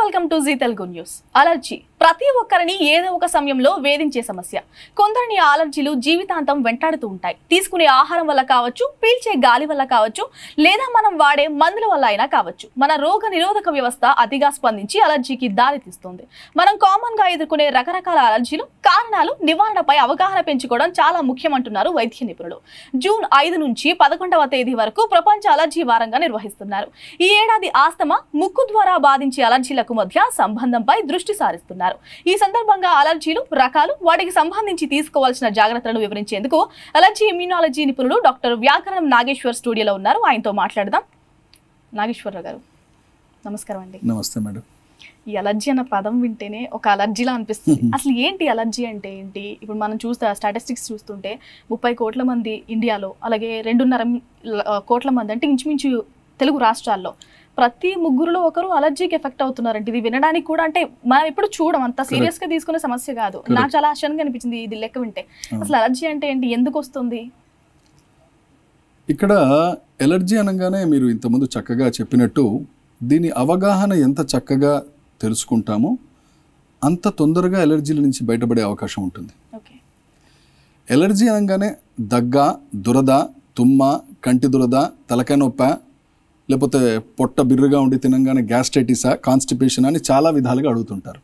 Welcome to Zee Telugu news. Allergy ప్రతి ఒక్కరిని ఏదో ఒక సమయంలో వేధించే సమస్య. కొందరిని అలర్జీలు జీవితాంతం వెంటాడుతూ ఉంటాయి. తీసుకునే ఆహారం వల్ల కావచ్చు, పీల్చే గాలి వల్ల కావచ్చు, లేదా మనం వాడే మందుల వల్ల అయినా కావచ్చు. మన రోగ నిరోధక వ్యవస్థ అతిగా స్పందించి అలర్జీకి దారితీస్తుంది. మనం కామన్ గా ఎదుర్కొనే రకరకాల అలర్జీలు, కారణాలు, నివారణపై అవగాహన పెంచుకోవడం చాలా ముఖ్యమంటున్నారు వైద్య నిపుణులు. జూన్ 5 నుంచి 11వ తేదీ వరకు ప్రపంచ అలర్జీ వారంగా నిర్వహిస్తున్నారు. ఈ ఏడాది ఆస్తమా, ముక్కు ద్వారా బాధించే అలర్జీలకు మధ్య సంబంధంపై దృష్టి సారిస్తున్నారు. ఈ సందర్భంగా అలర్జీలు, రకాలు, వాటికి సంబంధించి తీసుకోవాల్సిన జాగ్రత్తలను వివరించేందుకు అలర్జీ ఇమ్యూనాలజీ నిపుణులు డాక్టర్ వ్యాకరణం నాగేశ్వర్ స్టూడియోలో ఉన్నారు. ఆయనతో మాట్లాడదాం. నాగేశ్వరరావు గారు, నమస్కారం అండి. నమస్తే మేడం. ఈ అలర్జీ అన్న పదం వింటేనే ఒక అలర్జీలా అనిపిస్తుంది. అసలు ఏంటి అలర్జీ అంటే ఏంటి? ఇప్పుడు మనం స్టాటిస్టిక్స్ చూస్తుంటే 30 కోట్ల మంది ఇండియాలో, అలాగే 2.5 కోట్ల మంది అంటే ఇంచుమించు తెలుగు రాష్ట్రాల్లో ప్రతి ముగ్గురులో ఒకరు అలర్జీకి ఎఫెక్ట్ అవుతున్నారంటే ఇది వినడానికి కూడా అంటే మనం ఎప్పుడు చూడం, అంత సీరియస్ గా తీసుకునే సమస్య కాదు. నాకు చాలా ఆశ్చర్యంగా అనిపించింది ఇది లెక్క వింటే. అసలు అలర్జీ అంటే ఏంటి, ఎందుకు వస్తుంది? ఇక్కడ ఎలర్జీ అనగానే మీరు ఇంతకుముందు చక్కగా చెప్పినట్టు దీని అవగాహన ఎంత చక్కగా తెలుసుకుంటామో అంత తొందరగా ఎలర్జీల నుంచి బయటపడే అవకాశం ఉంటుంది. ఎలర్జీ అనగానే దగ్గ, దురద, తుమ్మ, కంటి దురద, తలకాయ నొప్ప, లేకపోతే పొట్ట బిర్రుగా ఉండి తినంగానే గ్యాస్ట్రైటిసా, కాన్స్టిపేషన్ అని చాలా విధాలుగా అడుగుతుంటారు.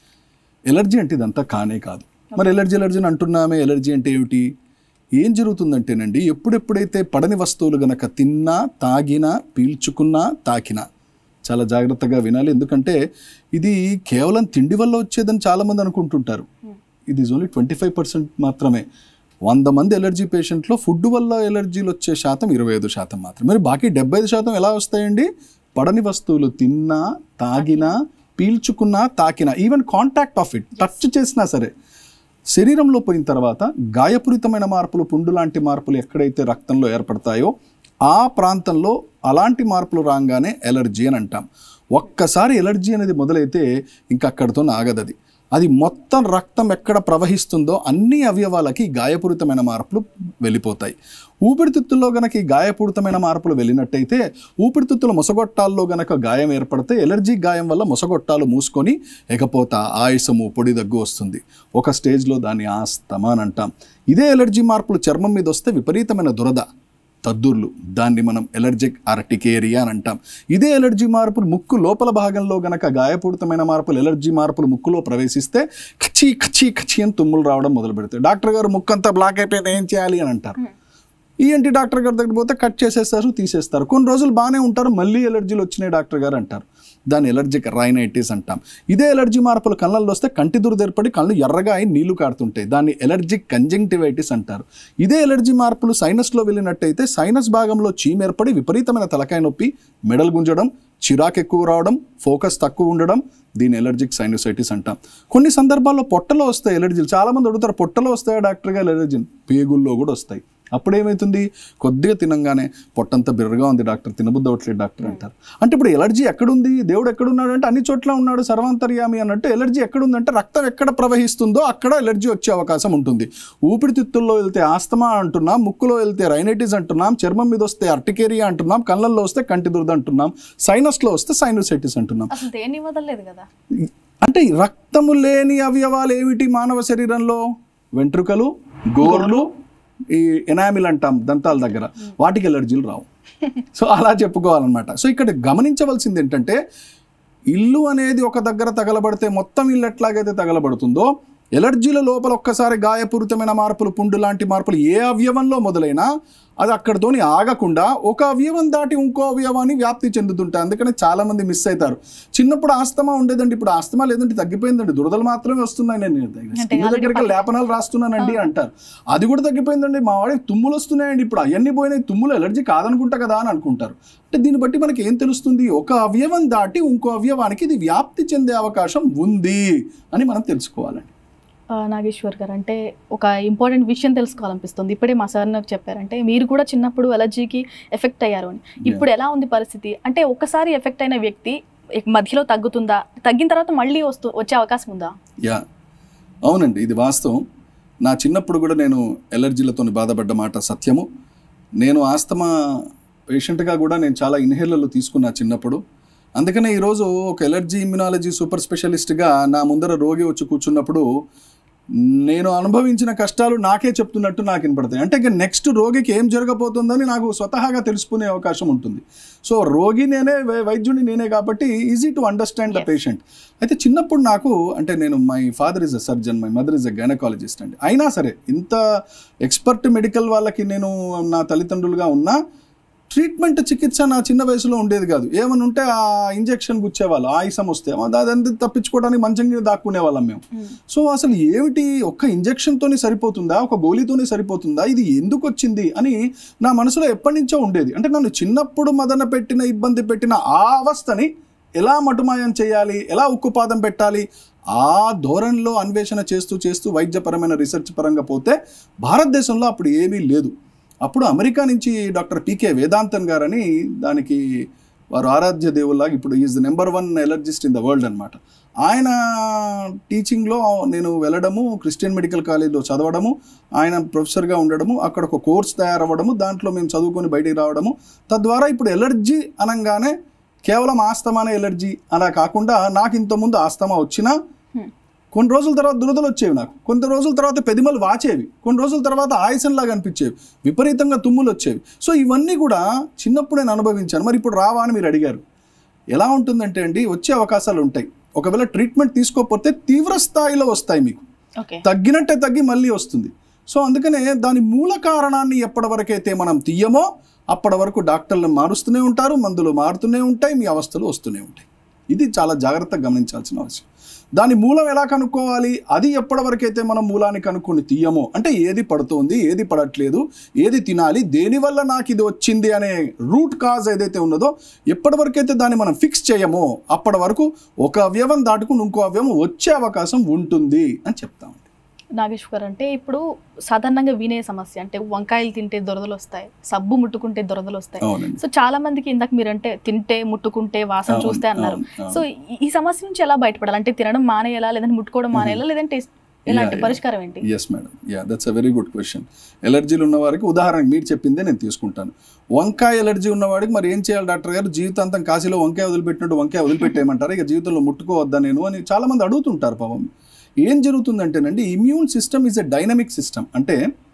ఎలర్జీ అంటే ఇదంతా కానే కాదు. మరి ఎలర్జీ అంటున్నామే, ఎలర్జీ అంటే ఏమిటి? ఏం జరుగుతుందంటేనండి, ఎప్పుడెప్పుడైతే పడని వస్తువులు గనక తిన్నా, తాగినా, పీల్చుకున్నా, తాకినా చాలా జాగ్రత్తగా వినాలి. ఎందుకంటే ఇది కేవలం తిండి వల్ల వచ్చేదని చాలామంది అనుకుంటుంటారు. ఇది ఓన్లీ 25% మాత్రమే. 100 మంది ఎలర్జీ పేషెంట్లో ఫుడ్ వల్ల ఎలర్జీలు వచ్చే శాతం 25% మాత్రమే. మరి బాకీ 75% ఎలా వస్తాయండి? పడని వస్తువులు తిన్నా, తాగినా, పీల్చుకున్నా, తాకినా, even contact of it, touch చేసినా సరే శరీరంలో పోయిన తర్వాత గాయపూరితమైన మార్పులు, పుండు లాంటి మార్పులు ఎక్కడైతే రక్తంలో ఏర్పడతాయో ఆ ప్రాంతంలో అలాంటి మార్పులు రాగానే ఎలర్జీ అని అంటాం. ఒక్కసారి ఎలర్జీ అనేది మొదలైతే ఇంకా అక్కడితో ఆగదది. అది మొత్తం రక్తం ఎక్కడ ప్రవహిస్తుందో అన్ని అవయవాలకి గాయపూరితమైన మార్పులు వెళ్ళిపోతాయి. ఊపిరితిత్తుల్లో గనక ఈ గాయపూరితమైన మార్పులు వెళ్ళినట్టయితే ఊపిరితిత్తుల మొసగొట్టాల్లో గనక గాయం ఏర్పడితే ఎలర్జీ గాయం వల్ల మొసగొట్టాలు మూసుకొని ఎకపోతా, ఆయాసము, పొడి దగ్గు వస్తుంది. ఒక స్టేజ్లో దాన్ని ఆస్తమా అని అంటాం. ఇదే ఎలర్జీ మార్పులు చర్మం మీద వస్తే విపరీతమైన దురద, తద్దుర్లు, దాన్ని మనం ఎలర్జిక్ ఆర్టికేరియా అని అంటాం. ఇదే ఎలర్జీ మార్పులు ముక్కు లోపల భాగంలో గనక గాయపూరితమైన మార్పులు, ఎలర్జీ మార్పులు ముక్కులో ప్రవేశిస్తే ఖచ్చి ఖచ్చి ఖచ్చి అని తుమ్ములు రావడం మొదలు పెడతాయి. డాక్టర్ గారు ముక్కు అంతా బ్లాక్ అయిపోయింది, ఏం చేయాలి అని అంటారు. ఈఎన్టీ డాక్టర్ గారి దగ్గర పోతే కట్ చేసేస్తారు, తీసేస్తారు. కొన్ని రోజులు బాగానే ఉంటారు, మళ్ళీ ఎలర్జీలు వచ్చినాయి డాక్టర్ గారు అంటారు. దాన్ని ఎలర్జిక్ రైనైటిస్ అంటాం. ఇదే ఎలర్జీ మార్పులు కళ్ళల్లో వస్తే కంటి దురద ఏర్పడి కళ్ళు ఎర్రగా అయి నీళ్లు కారుతుంటాయి. దాన్ని ఎలర్జిక్ కంజంక్టివైటిస్ అంటారు. ఇదే ఎలర్జీ మార్పులు సైనస్లో వెళ్ళినట్టయితే సైనస్ భాగంలో చీమ్ ఏర్పడి విపరీతమైన తలకాయ నొప్పి, మెడలు గుంజడం, చిరాకు ఎక్కువ రావడం, ఫోకస్ తక్కువ ఉండడం, దీన్ని ఎలర్జిక్ సైనసైటిస్ అంటాం. కొన్ని సందర్భాల్లో పొట్టలో వస్తాయి ఎలర్జీలు. చాలామంది అడుగుతారు, పొట్టలో వస్తాయా డాక్టర్ గారు ఎలర్జీ? పేగుల్లో కూడా వస్తాయి. అప్పుడేమవుతుంది? కొద్దిగా తినంగానే పొట్టంతా బిర్రగా ఉంది డాక్టర్, తినబుద్ధి అవ్వట్లేదు డాక్టర్ అంటారు. అంటే ఇప్పుడు ఎలర్జీ ఎక్కడుంది? దేవుడు ఎక్కడున్నాడు అంటే అన్ని చోట్ల ఉన్నాడు, సర్వాంతర్యామి అన్నట్టు. ఎలర్జీ ఎక్కడుందంటే రక్తం ఎక్కడ ప్రవహిస్తుందో అక్కడ ఎలర్జీ వచ్చే అవకాశం ఉంటుంది. ఊపిరితిత్తుల్లో వెళ్తే ఆస్తమా అంటున్నాం, ముక్కులో వెళ్తే రైనైటిస్ అంటున్నాం, చర్మం మీద వస్తే అర్టికేరియా అంటున్నాం, కళ్ళల్లో వస్తే కంటి దురద అంటున్నాం, సైనస్లో వస్తే సైనసైటిస్ అంటున్నాం. అంటే రక్తము లేని అవయవాలు ఏమిటి మానవ శరీరంలో? వెంట్రుకలు, గోర్లు, ఈ ఎనామిల్ అంటాం దంతాల దగ్గర, వాటికి ఎలర్జీలు రావు. సో అలా చెప్పుకోవాలన్నమాట. సో ఇక్కడ గమనించవలసింది ఏంటంటే, ఇల్లు అనేది ఒక దగ్గర తగలబడితే మొత్తం ఇల్లు ఎట్లాగైతే తగలబడుతుందో, ఎలర్జీల లోపల ఒక్కసారి గాయపూరితమైన మార్పులు, పుండు లాంటి మార్పులు ఏ అవయవంలో మొదలైనా అది అక్కడితోని ఆగకుండా ఒక అవయవం దాటి ఇంకో అవయవాన్ని వ్యాప్తి చెందుతుంటాయి. అందుకని చాలామంది మిస్ అవుతారు. చిన్నప్పుడు ఆస్తమా ఉండేదండి, ఇప్పుడు ఆస్తమా లేదంటే తగ్గిపోయిందండి, దురదలు మాత్రమే వస్తున్నాయి, నేను స్కిన్ దగ్గరికి లేపనాలు రాస్తున్నానండి అంటారు. అది కూడా తగ్గిపోయిందండి, మా వాడికి తుమ్ములు వస్తున్నాయండి, ఇప్పుడు అవన్నీ పోయినాయి, తుమ్ములు ఎలర్జీ కాదనుకుంటా కదా అని అనుకుంటారు. అంటే దీన్ని బట్టి మనకి ఏం తెలుస్తుంది? ఒక అవయవం దాటి ఇంకో అవయవానికి ఇది వ్యాప్తి చెందే అవకాశం ఉంది అని మనం తెలుసుకోవాలండి. నాగేశ్వర్ గారు, అంటే ఒక ఇంపార్టెంట్ విషయం తెలుసుకోవాలనిపిస్తుంది. ఇప్పుడే మా సార్ నాకు చెప్పారంటే మీరు కూడా చిన్నప్పుడు ఎలర్జీకి ఎఫెక్ట్ అయ్యారు అని. ఇప్పుడు ఎలా ఉంది పరిస్థితి? అంటే ఒక్కసారి ఎఫెక్ట్ అయిన వ్యక్తి మధ్యలో తగ్గుతుందా? తగ్గిన తర్వాత మళ్ళీ వచ్చే అవకాశం ఉందా? అవునండి, ఇది వాస్తవం. నా చిన్నప్పుడు కూడా నేను ఎలర్జీలతో బాధపడ్డ మాట సత్యము. నేను ఆస్తమా పేషెంట్గా కూడా నేను చాలా ఇన్హేలర్లు తీసుకున్నా చిన్నప్పుడు. అందుకనే ఈరోజు ఒక ఎలర్జీ ఇమ్యునాలజీ సూపర్ స్పెషలిస్ట్గా నా ముందర రోగి వచ్చి కూర్చున్నప్పుడు నేను అనుభవించిన కష్టాలు నాకే చెప్తున్నట్టు నాకు వినపడతాయి. అంటే ఇక నెక్స్ట్ రోగికి ఏం జరగబోతుందని నాకు స్వతహాగా తెలుసుకునే అవకాశం ఉంటుంది. సో రోగి నేనే, వైద్యుని నేనే కాబట్టి easy to understand the patient. అయితే చిన్నప్పుడు నాకు అంటే నేను my father is a surgeon, my mother is a gynaecologist అండి. అయినా సరే ఇంత ఎక్స్పర్ట్ మెడికల్ వాళ్ళకి నేను నా తల్లిదండ్రులుగా ఉన్నా ట్రీట్మెంట్ చికిత్స నా చిన్న వయసులో ఉండేది కాదు. ఏమని ఉంటే ఆ ఇంజెక్షన్ గుచ్చేవాళ్ళు, ఆయుసం వస్తే అదంతా తప్పించుకోవడానికి మంచంగా దాక్కునే వాళ్ళం మేము. సో అసలు ఏమిటి, ఒక్క ఇంజెక్షన్తోనే సరిపోతుందా, ఒక గోళీతోనే సరిపోతుందా, ఇది ఎందుకు వచ్చింది అని నా మనసులో ఎప్పటి నుంచో ఉండేది. అంటే నన్ను చిన్నప్పుడు మదన పెట్టిన, ఇబ్బంది పెట్టిన ఆ అవస్థని ఎలా మటుమాయం చేయాలి, ఎలా ఉక్కుపాదం పెట్టాలి, ఆ ధోరణిలో అన్వేషణ చేస్తూ చేస్తూ వైద్యపరమైన రీసెర్చ్ పరంగా పోతే భారతదేశంలో అప్పుడు ఏమీ లేదు. అప్పుడు అమెరికా నుంచి డాక్టర్ పీకే వేదాంతన్ గారని, దానికి వారు ఆరాధ్య దేవుల్లాగా ఇప్పుడు is the number 1 allergist in the world అనమాట. ఆయన టీచింగ్లో నేను వెళ్ళడము, క్రిస్టియన్ మెడికల్ కాలేజ్లో చదవడము, ఆయన ప్రొఫెసర్గా ఉండడము, అక్కడ ఒక కోర్స్ తయారవ్వడము, దాంట్లో మేము చదువుకొని బయటికి రావడము. తద్వారా ఇప్పుడు ఎలర్జీ అనగానే కేవలం ఆస్తమానే ఎలర్జీ అలా కాకుండా, నాకు ఇంతకుముందు ఆస్తమా వచ్చినా కొన్ని రోజుల తర్వాత దురదలు వచ్చేవి, నాకు కొన్ని రోజుల తర్వాత పెదిమలు వాచేవి, కొన్ని రోజుల తర్వాత ఆయాసంలాగా అనిపించేవి, విపరీతంగా తుమ్ములు వచ్చేవి. సో ఇవన్నీ కూడా చిన్నప్పుడు నేను అనుభవించాను. మరి ఇప్పుడు రావా అని మీరు అడిగారు. ఎలా ఉంటుందంటే అండి, వచ్చే అవకాశాలు ఉంటాయి. ఒకవేళ ట్రీట్మెంట్ తీసుకోకపోతే తీవ్ర స్థాయిలో వస్తాయి, మీకు తగ్గినట్టే తగ్గి మళ్ళీ వస్తుంది. సో అందుకనే దాని మూల కారణాన్ని ఎప్పటి వరకైతే మనం తీయమో అప్పటి వరకు డాక్టర్లు మారుస్తూనే ఉంటారు, మందులు మారుతూనే ఉంటాయి, మీ అవస్థలు వస్తూనే ఉంటాయి. ఇది చాలా జాగ్రత్తగా గమనించాల్సిన అవసరం. దాని మూలం ఎలా కనుక్కోవాలి, అది ఎప్పటి వరకైతే మనం మూలాన్ని కనుక్కొని తీయమో, అంటే ఏది పడుతోంది, ఏది పడట్లేదు, ఏది తినాలి, దేనివల్ల నాకు ఇది వచ్చింది అనే రూట్ కాజ్ ఏదైతే ఉన్నదో ఎప్పటి వరకైతే దాన్ని మనం ఫిక్స్ చేయమో అప్పటి వరకు ఒక అవయవం దాటుకుని ఇంకో అవయవం వచ్చే అవకాశం ఉంటుంది అని చెప్తామండి. నాగేశ్వర్ గారు, అంటే ఇప్పుడు సాధారణంగా వినే సమస్య అంటే వంకాయలు తింటే దురదలు వస్తాయి, సబ్బు ముట్టుకుంటే దురదలు వస్తాయి. సో చాలా మందికి ఇందాక మీరంటే తింటే ముట్టుకుంటే వాసన చూస్తే అన్నారు. సో ఈ సమస్య నుంచి ఎలా బయటపడాలి, అంటే తినడం మానేయాలా, లేదంటే ముట్టుకోవడం మానేయాలా, లేదంటే ఎలాంటి పరిష్కారం ఏంటి? Yes madam, that's a very good question. ఎలర్జీలు ఉన్న వారికి ఉదాహరణకు మీరు చెప్పిందే నేను తీసుకుంటాను. వంకాయ ఎలర్జీ ఉన్నవాడికి మరి ఏం చేయాలి డాక్టర్ గారు, జీవితాంతం కాశీలో వంకాయ వదిలిపెట్టినట్టు వంకాయ వదిలిపెట్టేయమంటారు, ఇక జీవితంలో ముట్టుకోవద్దా నేను అని చాలామంది అడుగుతుంటారు. పాపం ఏం జరుగుతుందంటేనండి, immune system is a dynamic system. అంటే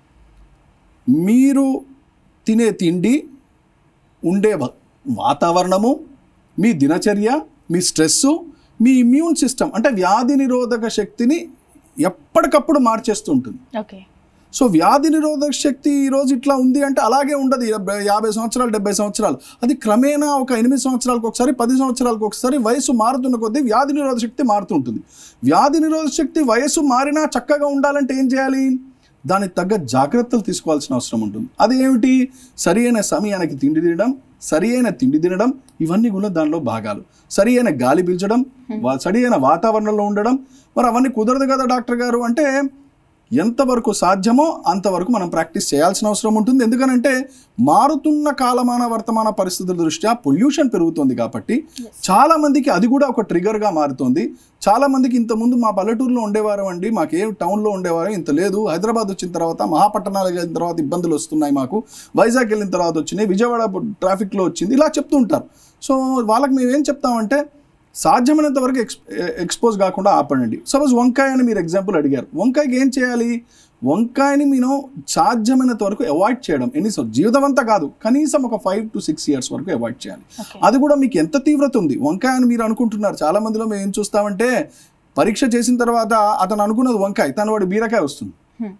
మీరు తినే తిండి, ఉండే వాతావరణము, మీ దినచర్య, మీ స్ట్రెస్సు, మీ ఇమ్యూన్ సిస్టమ్ అంటే వ్యాధి నిరోధక శక్తిని ఎప్పటికప్పుడు మార్చేస్తూ ఉంటుంది. ఓకే. సో వ్యాధి నిరోధక శక్తి ఈరోజు ఇట్లా ఉంది అంటే అలాగే ఉండదు. 50 సంవత్సరాలు 70 సంవత్సరాలు అది క్రమేణా ఒక 8 సంవత్సరాలకు ఒకసారి, 10 సంవత్సరాలకు ఒకసారి వయసు మారుతున్న కొద్దీ వ్యాధి నిరోధక శక్తి మారుతుంటుంది. వ్యాధి నిరోధక శక్తి వయసు మారినా చక్కగా ఉండాలంటే ఏం చేయాలి, దానికి తగ్గ జాగ్రత్తలు తీసుకోవాల్సిన అవసరం ఉంటుంది. అదేమిటి, సరి అయిన సమయానికి తిండి తినడం, సరి అయిన తిండి తినడం, ఇవన్నీ కూడా దానిలో భాగాలు. సరి అయిన గాలి పీల్చడం, సరి అయిన వాతావరణంలో ఉండడం. మరి అవన్నీ కుదరదు కదా డాక్టర్ గారు అంటే, ఎంతవరకు సాధ్యమో అంతవరకు మనం ప్రాక్టీస్ చేయాల్సిన అవసరం ఉంటుంది. ఎందుకనంటే మారుతున్న కాలమాన వర్తమాన పరిస్థితుల దృష్ట్యా పొల్యూషన్ పెరుగుతుంది కాబట్టి చాలామందికి అది కూడా ఒక ట్రిగర్గా మారుతుంది. చాలామందికి ఇంతకుముందు మా పల్లెటూరులో ఉండేవారు అండి, మాకే టౌన్లో ఉండేవారు, ఇంత లేదు. హైదరాబాద్ వచ్చిన తర్వాత, మహాపట్టణాలు వెళ్ళిన తర్వాత ఇబ్బందులు వస్తున్నాయి మాకు, వైజాగ్ వెళ్ళిన తర్వాత వచ్చినాయి, విజయవాడ ట్రాఫిక్లో వచ్చింది, ఇలా చెప్తూ ఉంటారు. సో వాళ్ళకి మేము ఏం చెప్తామంటే, సాధ్యమైనంత వరకు ఎక్స్పోజ్ కాకుండా ఆపండి. సపోజ్ వంకాయ అని మీరు ఎగ్జాంపుల్ అడిగారు. వంకాయకి ఏం చేయాలి, వంకాయని నేను సాధ్యమైనంత వరకు అవాయిడ్ చేయడం, జీవితం అంతా కాదు, కనీసం ఒక 5 to 6 years వరకు అవాయిడ్ చేయాలి. అది కూడా మీకు ఎంత తీవ్రత ఉంది వంకాయ అని మీరు అనుకుంటున్నారు. చాలా మందిలో మేము ఏం చూస్తామంటే, పరీక్ష చేసిన తర్వాత అతను అనుకున్నది వంకాయ, తను వాడి బీరకాయ వస్తుంది.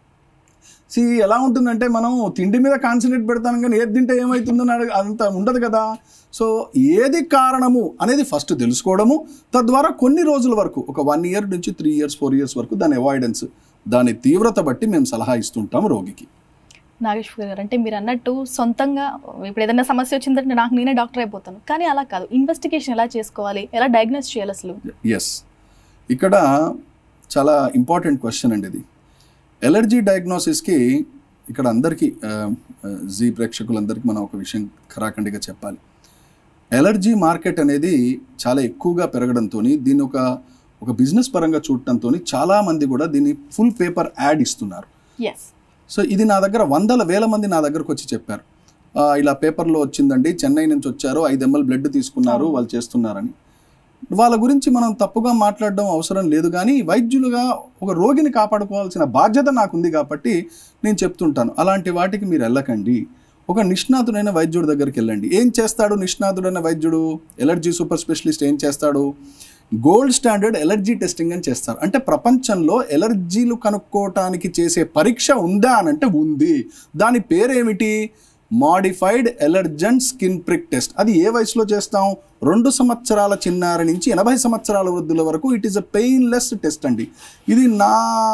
ఎలా ఉంటుందంటే, మనం తిండి మీద కాన్సన్ట్రేట్ పెడతాం కానీ ఏది తింటే ఏమవుతుందని అంత ఉండదు కదా. సో ఏది కారణము అనేది ఫస్ట్ తెలుసుకోవడము, తద్వారా కొన్ని రోజుల వరకు ఒక 1 year నుంచి 3 years 4 years వరకు దాని అవాయిడెన్స్, దాని తీవ్రత బట్టి మేము సలహా ఇస్తుంటాము రోగికి. నాగేశ్వర్ గారు, అంటే మీరు అన్నట్టు సొంతంగా ఇప్పుడు ఏదైనా సమస్య వచ్చిందంటే నాకు నేనే డాక్టర్ అయిపోతాను, కానీ అలా కాదు. ఇన్వెస్టిగేషన్ ఎలా చేసుకోవాలి, ఎలా డయాగ్నోస్ చేయాలి అసలు? ఎస్, ఇక్కడ చాలా ఇంపార్టెంట్ క్వశ్చన్ అండి ఇది. ఎలర్జీ డయాగ్నోసిస్కి ఇక్కడ అందరికీ జీ ప్రేక్షకులందరికీ మనం ఒక విషయం ఖరాఖండిగా చెప్పాలి. ఎలర్జీ మార్కెట్ అనేది చాలా ఎక్కువగా పెరగడంతో, దీన్ని ఒక బిజినెస్ పరంగా చూడటంతో చాలామంది కూడా దీన్ని ఫుల్ పేపర్ యాడ్ ఇస్తున్నారు. సో ఇది నా దగ్గర 100,000 మంది నా దగ్గరకు వచ్చి చెప్పారు, ఇలా పేపర్లో వచ్చిందండి, చెన్నై నుంచి వచ్చారు, 5 ml బ్లడ్ తీసుకున్నారు, వాళ్ళు చేస్తున్నారని. వాళ్ళ గురించి మనం తప్పుగా మాట్లాడడం అవసరం లేదు, కానీ వైద్యులుగా ఒక రోగిని కాపాడుకోవాల్సిన బాధ్యత నాకుంది కాబట్టి నేను చెప్తుంటాను, అలాంటి వాటికి మీరు వెళ్ళకండి. ఒక నిష్ణాతుడైన వైద్యుడి దగ్గరికి వెళ్ళండి. ఏం చేస్తాడు నిష్ణాతుడైన వైద్యుడు? ఎలర్జీ సూపర్ స్పెషలిస్ట్ ఏం చేస్తాడు? గోల్డ్ స్టాండర్డ్ ఎలర్జీ టెస్టింగ్ అని చేస్తారు. అంటే ప్రపంచంలో ఎలర్జీలు కనుక్కోవటానికి చేసే పరీక్ష ఉందా అని అంటే ఉంది. దాని పేరేమిటి? Modified allergen skin prick test. అది ఏ వయసులో చేస్తాం? 2 సంవత్సరాల చిన్నారి నుంచి 80 సంవత్సరాల వృద్ధుల వరకు. It is a painless test అండి. ఇది నా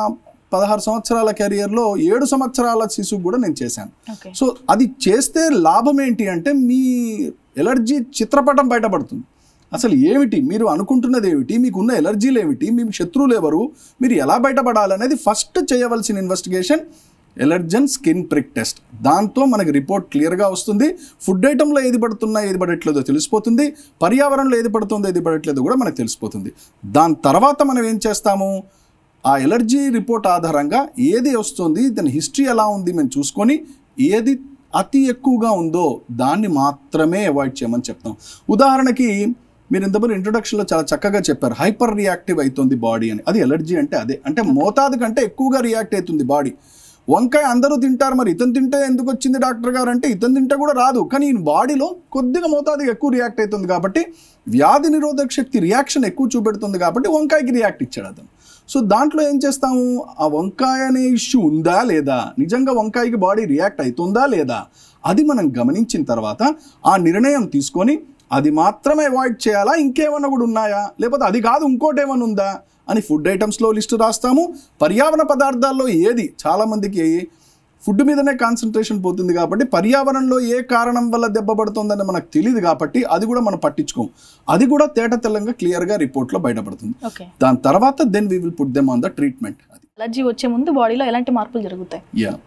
16 సంవత్సరాల కెరియర్లో 7 సంవత్సరాల శిశువు కూడా నేను చేశాను. సో అది చేస్తే లాభం ఏంటి అంటే మీ ఎలర్జీ చిత్రపటం బయటపడుతుంది. అసలు ఏమిటి మీరు అనుకుంటున్నది ఏమిటి, మీకున్న ఎలర్జీలు ఏమిటి, మీ శత్రువులు ఎవరు, మీరు ఎలా బయటపడాలనేది ఫస్ట్ చేయవలసిన investigation allergen skin prick test. దాంతో మనకి రిపోర్ట్ క్లియర్గా వస్తుంది. ఫుడ్ ఐటంలో ఏది పడుతున్నా ఏది పడట్లేదో తెలిసిపోతుంది, పర్యావరణంలో ఏది పడుతుందో ఏది పడట్లేదో కూడా మనకు తెలిసిపోతుంది. దాని తర్వాత మనం ఏం చేస్తాము? ఆ ఎలర్జీ రిపోర్ట్ ఆధారంగా ఏది వస్తుంది, దాని హిస్టరీ ఎలా ఉంది మేము చూసుకొని ఏది అతి ఎక్కువగా ఉందో దాన్ని మాత్రమే అవాయిడ్ చేయమని చెప్తాం. ఉదాహరణకి మీరు ఇంతమంది ఇంట్రొడక్షన్లో చాలా చక్కగా చెప్పారు, హైపర్ రియాక్టివ్ అవుతుంది బాడీ అని. అది ఎలర్జీ అంటే అదే. అంటే మోతాదు కంటే ఎక్కువగా రియాక్ట్ అవుతుంది బాడీ. వంకాయ అందరూ తింటారు, మరి ఇతను తింటే ఎందుకు వచ్చింది డాక్టర్ గారు అంటే ఇతను తింటే కూడా రాదు, కానీ ఈ బాడీలో కొద్దిగా మోతాదుగా ఎక్కువ రియాక్ట్ అవుతుంది కాబట్టి వ్యాధి నిరోధక శక్తి రియాక్షన్ ఎక్కువ చూపెడుతుంది కాబట్టి వంకాయకి రియాక్ట్ ఇచ్చాడు అతను. సో దాంట్లో ఏం చేస్తాము? ఆ వంకాయ అనే ఇష్యూ ఉందా లేదా, నిజంగా వంకాయకి బాడీ రియాక్ట్ అవుతుందా లేదా, అది మనం గమనించిన తర్వాత ఆ నిర్ణయం తీసుకొని అది మాత్రమే అవాయిడ్ చేయాలా, ఇంకేమన్నా కూడా ఉన్నాయా, లేకపోతే అది కాదు ఇంకోటి ఏమైనా ఉందా అని ఫుడ్ ఐటమ్స్లో లిస్టు రాస్తాము. పర్యావరణ పదార్థాల్లో ఏది, చాలామందికి ఫుడ్ మీదనే కాన్సన్ట్రేషన్ పోతుంది కాబట్టి పర్యావరణంలో ఏ కారణం వల్ల దెబ్బ పడుతుందని మనకు తెలియదు కాబట్టి అది కూడా మనం పట్టించుకోం. అది కూడా తేట తెల్లంగా క్లియర్గా రిపోర్ట్లో బయటపడుతుంది. దాని తర్వాత then we will put them on the treatment. అది అలర్జీ వచ్చే ముందు బాడీలో ఎలాంటి మార్పులు జరుగుతాయి?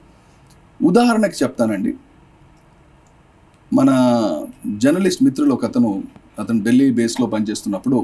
ఉదాహరణకి చెప్తానండి. మన జర్నలిస్ట్ మిత్రులు ఒక అతను ఢిల్లీ బేస్లో పనిచేస్తున్నప్పుడు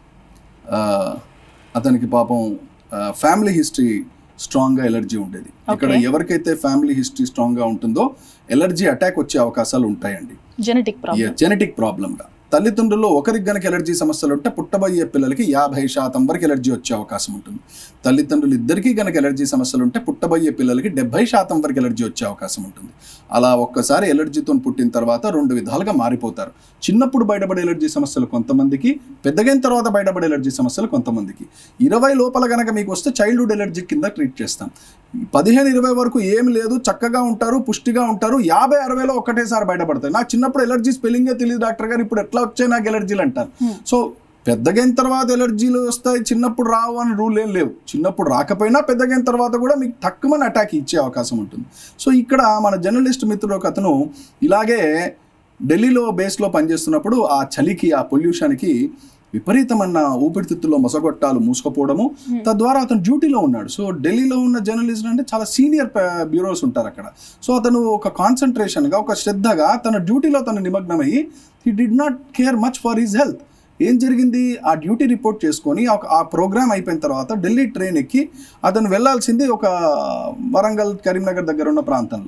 అతనికి పాపం ఫ్యామిలీ హిస్టరీ స్ట్రాంగ్గా ఎలర్జీ ఉండేది. ఇక్కడ ఎవరికైతే ఫ్యామిలీ హిస్టరీ స్ట్రాంగ్గా ఉంటుందో ఎలర్జీ అటాక్ వచ్చే అవకాశాలు ఉంటాయండి. జెనెటిక్ ప్రాబ్లంగా తల్లిదండ్రుల్లో ఒకరికి గనక ఎలర్జీ సమస్యలు ఉంటే పుట్టబోయే పిల్లలకి 50% వరకు ఎలర్జీ వచ్చే అవకాశం ఉంటుంది. తల్లిదండ్రులు ఇద్దరికీ గనక ఎలర్జీ సమస్యలు ఉంటే పుట్టబోయే పిల్లలకి 70% వరకు ఎలర్జీ వచ్చే అవకాశం ఉంటుంది. అలా ఒక్కసారి ఎలర్జీతో పుట్టిన తర్వాత 2 విధాలుగా మారిపోతారు. చిన్నప్పుడు బయటపడే ఎలర్జీ సమస్యలు కొంతమందికి, పెద్దగైన తర్వాత బయటపడే ఎలర్జీ సమస్యలు కొంతమందికి. 20 లోపల గనక మీకు వస్తే చైల్డ్హుడ్ ఎలర్జీ కింద ట్రీట్ చేస్తాం. 15-20 వరకు ఏమి లేదు, చక్కగా ఉంటారు, పుష్టిగా ఉంటారు. 50-60లో ఒకటేసారి బయటపడతాయి. నాకు చిన్నప్పుడు ఎలర్జీ స్పెల్లింగే తెలియదు డాక్టర్ గారు, ఇప్పుడు ఎట్లా వచ్చాయి నాకు ఎలర్జీలు అంటారు. సో పెద్దగైన తర్వాత ఎలర్జీలు వస్తాయి, చిన్నప్పుడు రావు అని రూల్ ఏం లేవు. చిన్నప్పుడు రాకపోయినా పెద్దగైన తర్వాత కూడా మీకు తక్కువని అటాక్ ఇచ్చే అవకాశం ఉంటుంది. సో ఇక్కడ మన జర్నలిస్ట్ మిత్రుడు ఒక అతను ఇలాగే ఢిల్లీలో బేస్లో పనిచేస్తున్నప్పుడు ఆ చలికి, ఆ పొల్యూషన్కి విపరీతమైన ఊపిరితిత్తుల్లో మొసగొట్టాలు మూసుకుపోవడము, తద్వారా అతను డ్యూటీలో ఉన్నాడు. సో ఢిల్లీలో ఉన్న జర్నలిస్ట్ అంటే చాలా సీనియర్ బ్యూరోస్ ఉంటారు అక్కడ. సో అతను ఒక కాన్సన్ట్రేషన్గా, ఒక శ్రద్ధగా తన డ్యూటీలో తను నిమగ్నమయ్యి he did not care much for his health. ఏం జరిగింది? ఆ డ్యూటీ రిపోర్ట్ చేసుకొని ఆ ప్రోగ్రామ్ అయిపోయిన తర్వాత ఢిల్లీ ట్రైన్ ఎక్కి అతను వెళ్ళాల్సింది ఒక వరంగల్, కరీంనగర్ దగ్గర ఉన్న ప్రాంతంలో.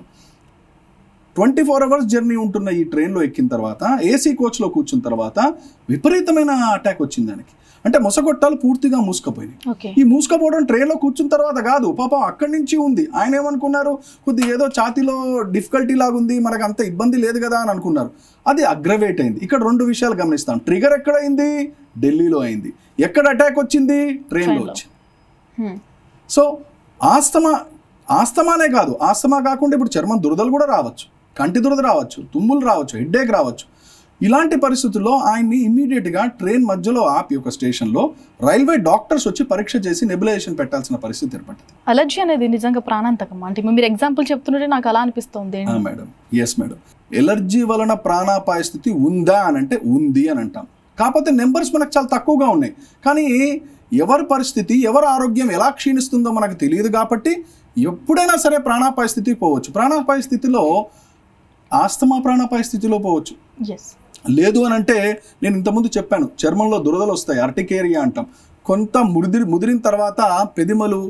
24 అవర్స్ జర్నీ ఉంటున్న ఈ ట్రైన్లో ఎక్కిన తర్వాత ఏసీ కోచ్లో కూర్చున్న తర్వాత విపరీతమైన అటాక్ వచ్చింది దానికి. అంటే మొసగొట్టాలు పూర్తిగా మూసుకుపోయినాయి. ఈ మూసుకుపోవడం ట్రైన్లో కూర్చున్న తర్వాత కాదు, పాపం అక్కడి నుంచి ఉంది. ఆయన ఏమనుకున్నారు, కొద్దిగా ఏదో ఛాతీలో డిఫికల్టీ లాగా ఉంది, మనకు అంత ఇబ్బంది లేదు కదా అని అనుకున్నారు. అది అగ్రవేట్ అయింది. ఇక్కడ 2 విషయాలు గమనిస్తాం. ట్రిగర్ ఎక్కడ అయింది? ఢిల్లీలో అయింది. ఎక్కడ అటాక్ వచ్చింది? ట్రైన్లో వచ్చింది. సో ఆస్తమానే కాదు, ఆస్తమా కాకుండా ఇప్పుడు చర్మం దురదలు కూడా రావచ్చు, కంటి దురద రావచ్చు, తుమ్ములు రావచ్చు, హెడ్ఏక్ రావచ్చు. ఇలాంటి పరిస్థితుల్లో ఆయన్ని ఇమ్మీడియట్గా ట్రైన్ మధ్యలో ఆపి ఒక స్టేషన్లో రైల్వే డాక్టర్స్ వచ్చి పరీక్ష చేసి నెబులైజేషన్ పెట్టాల్సిన పరిస్థితి ఏర్పడింది. అలర్జీ అనేది నిజంగా ప్రాణాంతకం అంటే మీరు ఎగ్జాంపుల్ చెప్తుంటే నాకు అలా అనిపిస్తుంది. మేడం, ఎస్ మేడం, ఎలర్జీ వలన ప్రాణాపాయ స్థితి ఉందా అని అంటే ఉంది అని అంటాం. కాకపోతే నెంబర్స్ మనకు చాలా తక్కువగా ఉన్నాయి. కానీ ఎవరి పరిస్థితి, ఎవరి ఆరోగ్యం ఎలా క్షీణిస్తుందో మనకు తెలియదు కాబట్టి ఎప్పుడైనా సరే ప్రాణాపాయ స్థితికి పోవచ్చు. ప్రాణాపాయ స్థితిలో ఆస్తమా ప్రాణాపాయ స్థితిలో పోవచ్చు. లేదు అని అంటే నేను ఇంతకుముందు చెప్పాను, చర్మంలో దురదలు వస్తాయి, అర్టికేరియా అంటాం. కొంత ముదిరిన తర్వాత పెదిమలు,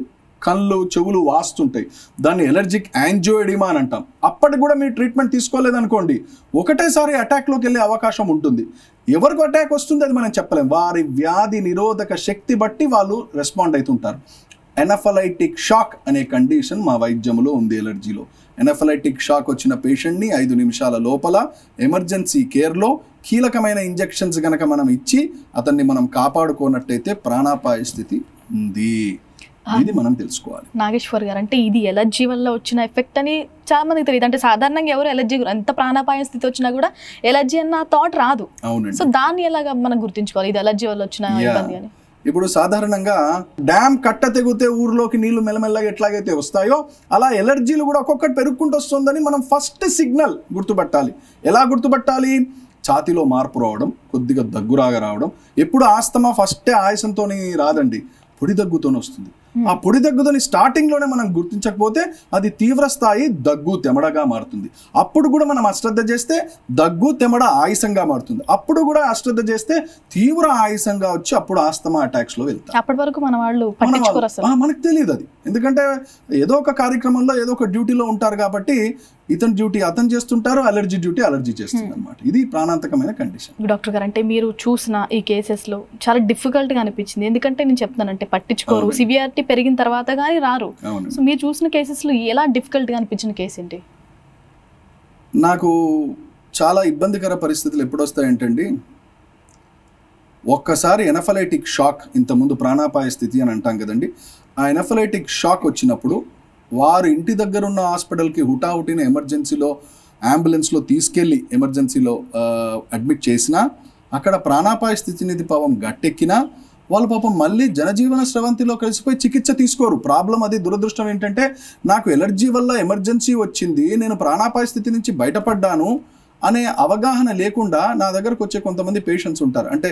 కళ్ళు చెవులు వాస్తుంటాయి, దాన్ని ఎలర్జిక్ యాంజియోఎడిమా అని అంటాం. అప్పటికి కూడా మీరు ట్రీట్మెంట్ తీసుకోలేదనుకోండి, ఒకటేసారి అటాక్లోకి వెళ్ళే అవకాశం ఉంటుంది. ఎవరికి అటాక్ వస్తుంది అది మనం చెప్పలేం, వారి వ్యాధి నిరోధక శక్తి బట్టి వాళ్ళు రెస్పాండ్ అవుతుంటారు. ఎనఫలైటిక్ షాక్ అనే కండిషన్ మా వైద్యంలో ఉంది ఎలర్జీలో. ఎనఫలైటిక్ షాక్ వచ్చిన పేషెంట్ని 5 నిమిషాల లోపల ఎమర్జెన్సీ కేర్లో కీలకమైన ఇంజెక్షన్స్ కనుక మనం ఇచ్చి అతన్ని మనం కాపాడుకోనట్టయితే ప్రాణాపాయ స్థితి ఉంది. ఇది మనం తెలుసుకోవాలి. నాగేశ్వర్ గారు, అంటే ఇది ఎలర్జీ వల్ల వచ్చిన ఎఫెక్ట్ అని చాలా మందికి తెలియదు. అంటే సాధారణంగా ఎవరు ఎలర్జీ ఎంత ప్రాణాపాయ స్థితి వచ్చినా కూడా ఎలర్జీ అన్న థాట్ రాదు. అవునండి. సో దాన్ని ఎలాగా మనం గుర్తించుకోవాలి ఇది ఎలర్జీ వల్ల వచ్చిన ఇబ్బంది అని? ఇప్పుడు సాధారణంగా డ్యామ్ కట్ట తెగితే ఊర్లోకి నీళ్లు మెల్లమెల్లగా ఎట్లాగైతే వస్తాయో అలా ఎలర్జీలు కూడా ఒక్కొక్కటి పెరుగుకుంటూ వస్తుందని మనం ఫస్ట్ సిగ్నల్ గుర్తుపట్టాలి. ఎలా గుర్తుపట్టాలి? ఛాతీలో మార్పు రావడం, కొద్దిగా దగ్గురాగా రావడం. ఎప్పుడు ఆస్తమా ఫస్టే ఆయాసంతో రాదండి, పొడి దగ్గుతోనే వస్తుంది. ఆ పొడి దగ్గుతోని స్టార్టింగ్లోనే మనం గుర్తించకపోతే అది తీవ్ర స్థాయి దగ్గు తెమడగా మారుతుంది. అప్పుడు కూడా మనం అశ్రద్ధ చేస్తే దగ్గు తెమడ ఆయాసంగా మారుతుంది. అప్పుడు కూడా అశ్రద్ధ చేస్తే తీవ్ర ఆయాసంగా వచ్చి అప్పుడు ఆస్తమా అటాక్స్లో వెళ్తారు. అప్పటి వరకు మన వాళ్ళు పట్టించుకోరు అసలు. మనకు తెలియదు అది, ఎందుకంటే ఏదో ఒక కార్యక్రమంలో ఏదో ఒక డ్యూటీలో ఉంటారు కాబట్టి ఇతని డ్యూటీ అతను చేస్తుంటారు, అలర్జీ డ్యూటీ అలర్జీ చేస్తుంది అనమాట. ఇది ప్రాణాంతకమైన కండిషన్. డాక్టర్ గారు, అంటే మీరు చూసిన ఈ కేసెస్లో చాలా డిఫికల్ట్గా అనిపించింది. ఎందుకంటే నేను చెప్తానంటే పట్టించుకోరు, సివియారిటీ పెరిగిన తర్వాత కానీ రారు. సో మీరు చూసిన కేసెస్లో ఎలా డిఫికల్ట్గా అనిపించిన కేసు ఏంటి? నాకు చాలా ఇబ్బందికర పరిస్థితులు ఎప్పుడు వస్తాయంటండి, ఒక్కసారి ఎనఫలైటిక్ షాక్, ఇంతకుముందు ప్రాణాపాయ స్థితి అని అంటాం కదండి, ఆ ఎనఫలైటిక్ షాక్ వచ్చినప్పుడు వారు ఇంటి దగ్గర ఉన్న హాస్పిటల్కి హుటాహుటిన ఎమర్జెన్సీలో అంబులెన్స్లో తీసుకెళ్ళి ఎమర్జెన్సీలో అడ్మిట్ చేసినా అక్కడ ప్రాణాపాయ స్థితినిధి పాపం గట్టెక్కినా వాళ్ళు పాపం మళ్ళీ జనజీవన స్రవంతిలో కలిసిపోయి చికిత్స తీసుకోరు. ప్రాబ్లం అది. దురదృష్టం ఏంటంటే నాకు ఎలర్జీ వల్ల ఎమర్జెన్సీ వచ్చింది, నేను ప్రాణాపాయ స్థితి నుంచి బయటపడ్డాను అనే అవగాహన లేకుండా నా దగ్గరకు వచ్చే కొంతమంది పేషెంట్స్ ఉంటారు. అంటే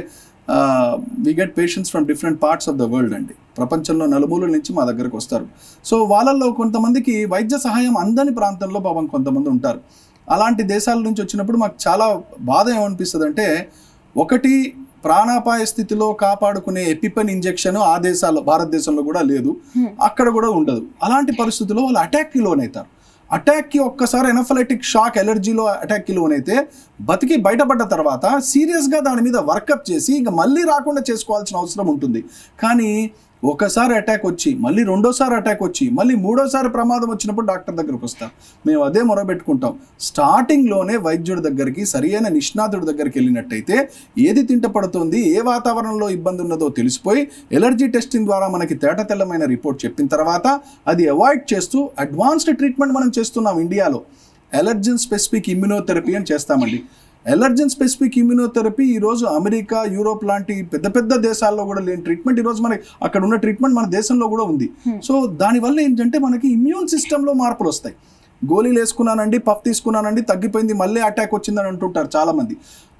we get patients from different parts of the world అండి, ప్రపంచంలో నలుమూలల నుంచి మా దగ్గరకు వస్తారు. సో వాళ్ళల్లో కొంతమందికి వైద్య సహాయం అందని ప్రాంతంలో పాపం కొంతమంది ఉంటారు. అలాంటి దేశాల నుంచి వచ్చినప్పుడు మాకు చాలా బాధ ఏమనిపిస్తుంది అంటే, ఒకటి ప్రాణాపాయ స్థితిలో కాపాడుకునే ఎపిపెన్ ఇంజెక్షన్ ఆ దేశాల్లో, భారతదేశంలో కూడా లేదు, అక్కడ కూడా ఉండదు. అలాంటి పరిస్థితుల్లో వాళ్ళు అటాక్కి లోనవుతారు. అటాక్కి ఒక్కసారి ఎనఫలైటిక్ షాక్ ఎలర్జీలో అటాక్కి లోనైతే బతికి బయటపడ్డ తర్వాత సీరియస్గా దాని మీద వర్కప్ చేసి ఇంకా మళ్ళీ రాకుండా చేసుకోవాల్సిన అవసరం ఉంటుంది. కానీ ఒకసారి అటాక్ వచ్చి మళ్ళీ రెండోసారి అటాక్ వచ్చి మళ్ళీ మూడోసారి ప్రమాదం వచ్చినప్పుడు డాక్టర్ దగ్గరకు వస్తాం. మేము అదే మొరబెట్టుకుంటాం, స్టార్టింగ్లోనే వైద్యుడి దగ్గరికి, సరైన నిష్ణాతుడి దగ్గరికి వెళ్ళినట్టయితే ఏది తింటపడుతుంది, ఏ వాతావరణంలో ఇబ్బంది ఉన్నదో తెలిసిపోయి ఎలర్జీ టెస్టింగ్ ద్వారా మనకి తేటతెల్లమైన రిపోర్ట్ చెప్పిన తర్వాత అది అవాయిడ్ చేస్తూ అడ్వాన్స్డ్ ట్రీట్మెంట్ మనం చేస్తున్నాం ఇండియాలో. ఎలర్జన్ స్పెసిఫిక్ ఇమ్యునోథెరపీ అని చేస్తామండి. ఎలర్జన్ స్పెసిఫిక్ ఇమ్యునోథెరపీ ఈరోజు అమెరికా, యూరోప్ లాంటి పెద్ద పెద్ద దేశాల్లో కూడా లేని ట్రీట్మెంట్ ఈరోజు మనకి అక్కడ ఉన్న ట్రీట్మెంట్ మన దేశంలో కూడా ఉంది. సో దానివల్ల ఏంటంటే మనకి ఇమ్యూన్ సిస్టంలో మార్పులు వస్తాయి. గోళీలు వేసుకున్నానండి, పఫ్ తీసుకున్నానండి, తగ్గిపోయింది, మళ్ళీ అటాక్ వచ్చిందని అంటుంటారు చాలామంది.